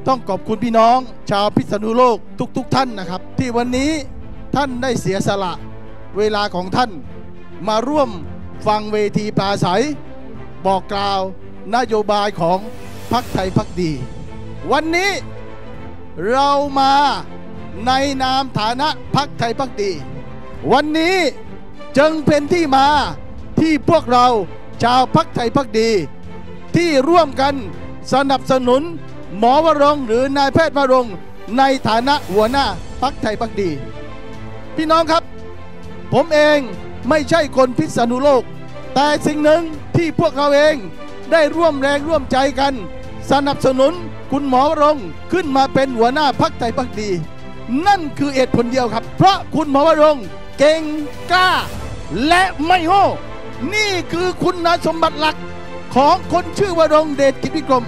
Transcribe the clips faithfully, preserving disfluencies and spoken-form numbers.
ต้องขอบคุณพี่น้องชาวพิษณุโลกทุกๆ ท่านนะครับที่วันนี้ท่านได้เสียสละเวลาของท่านมาร่วมฟังเวทีปราศัยบอกกล่าวนโยบายของพรรคไทยพักดีวันนี้เรามาในนามฐานะพรรคไทยพักดีวันนี้จึงเป็นที่มาที่พวกเราชาวพรรคไทยพักดีที่ร่วมกันสนับสนุนหมอวรงค์หรือนายแพทย์วรงค์ในฐานะหัวหน้าพรรคไทยพักดีพี่น้องครับผมเองไม่ใช่คนพิษณุโลกแต่สิ่งหนึ่งที่พวกเราเองได้ร่วมแรงร่วมใจกันสนับสนุนคุณหมอวรงค์ขึ้นมาเป็นหัวหน้าพรรคไทยพักดีนั่นคือเหตุผลเดียวครับเพราะคุณหมอวรงค์เก่งกล้าและไม่โง่นี่คือคุณสมบัติหลักของคนชื่อวรงค์เดชกิจวิกรม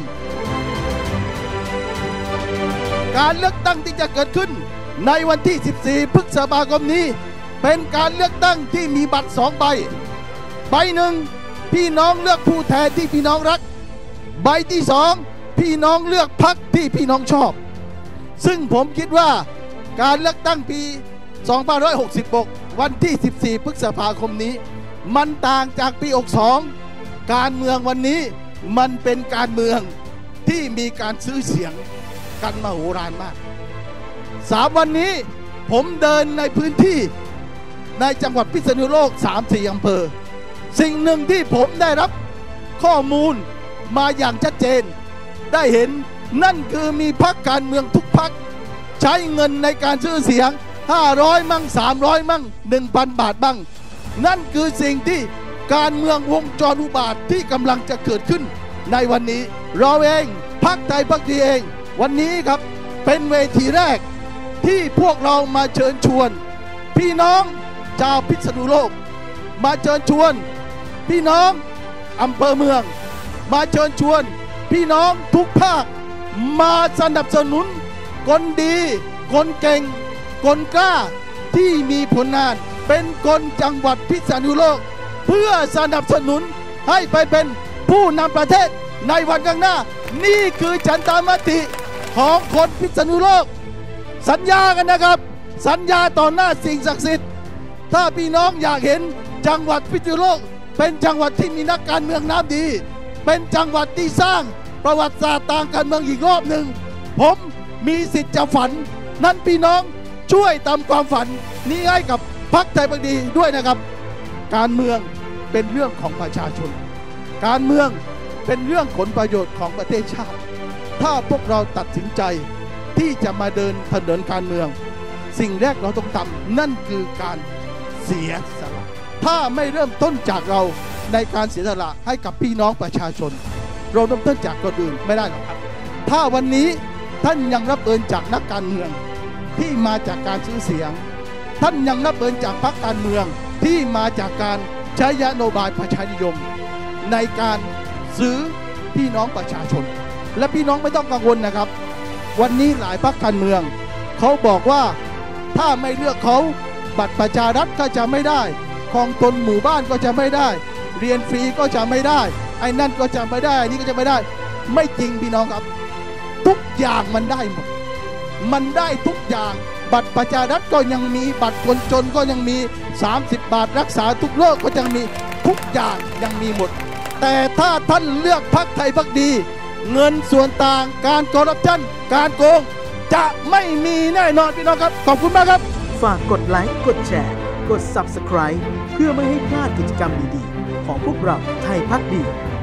การเลือกตั้งที่จะเกิดขึ้นในวันที่สิบสี่พฤษภาคมนี้เป็นการเลือกตั้งที่มีบัตรสองใบใบหนึ่งพี่น้องเลือกผู้แทนที่พี่น้องรักใบที่สองพี่น้องเลือกพรรคที่พี่น้องชอบซึ่งผมคิดว่าการเลือกตั้งปีสองพันห้าร้อยหกสิบหกวันที่สิบสี่พฤษภาคมนี้มันต่างจากปีหกสิบสองการเมืองวันนี้มันเป็นการเมืองที่มีการซื้อเสียงกันมโหฬารมากสามวันนี้ผมเดินในพื้นที่ในจังหวัดพิษณุโลก สามสี่ อำเภอสิ่งหนึ่งที่ผมได้รับข้อมูลมาอย่างชัดเจนได้เห็นนั่นคือมีพรรคการเมืองทุกพรรคใช้เงินในการซื้อเสียงห้าร้อยมั่งสามร้อยมั่ง หนึ่งพัน บาทบ้างนั่นคือสิ่งที่การเมืองวงจรอุบาทที่กำลังจะเกิดขึ้นในวันนี้เราเองพรรคไทยพักดีเองวันนี้ครับเป็นเวทีแรกที่พวกเรามาเชิญชวนพี่น้องชาวพิษณุโลกมาเชิญชวนพี่น้องอำเภอเมืองมาเชิญชวนพี่น้องทุกภาคมาสนับสนุนคนดีคนเก่งคนกล้าที่มีผลงานเป็นคนจังหวัดพิษณุโลกเพื่อสนับสนุนให้ไปเป็นผู้นำประเทศในวันข้างหน้านี่คือฉันทามติของคนพิษณุโลกสัญญากันนะครับสัญญาต่อหน้าสิ่งศักดิ์สิทธิ์ถ้าพี่น้องอยากเห็นจังหวัดพิษณุโลกเป็นจังหวัดที่มีนักการเมืองน้ำดีเป็นจังหวัดที่สร้างประวัติศาสตร์ทางการเมืองอีกรอบหนึ่งผมมีสิทธิ์จะฝันนั้นพี่น้องช่วยตามความฝันนี้ให้กับพรรคไทยพักดีด้วยนะครับการเมืองเป็นเรื่องของประชาชนการเมืองเป็นเรื่องผลประโยชน์ของประเทศชาติถ้าพวกเราตัดสินใจที่จะมาเดินถนนการเมืองสิ่งแรกเราต้องทำนั่นคือการเสียสละถ้าไม่เริ่มต้นจากเราในการเสียสละให้กับพี่น้องประชาชนเราเริ่มต้นจากคนอื่นไม่ได้หรอกครับถ้าวันนี้ท่านยังรับเงินจากนักการเมืองที่มาจากการซื้อเสียงท่านยังรับเงินจากพรรคการเมืองที่มาจากการใช้นโยบายประชานิยมในการซื้อพี่น้องประชาชนและพี่น้องไม่ต้องกังวลนะครับวันนี้หลายพรรคการเมืองเขาบอกว่าถ้าไม่เลือกเขาบัตรประชารัฐก็จะไม่ได้ครองตนหมู่บ้านก็จะไม่ได้เรียนฟรีก็จะไม่ได้ไอ้นั่นก็จะไม่ได้นี่ก็จะไม่ได้ไม่จริงพี่น้องครับทุกอย่างมันได้หมดมันได้ทุกอย่างบัตรประชารัฐก็ยังมีบัตรคนจนก็ยังมีสามสิบบาทรักษาทุกโรคก็ยังมีทุกอย่างยังมีหมดแต่ถ้าท่านเลือกพรรคไทยพักดีเงินส่วนต่างการคอร์รัปชันการโกงจะไม่มีแน่นอนพี่น้องครับขอบคุณมากครับฝากกดไลค์กดแชร์กด ซับสไครบ์ เพื่อไม่ให้พลาดกิจกรรมดีๆของพวกเราไทยพักดี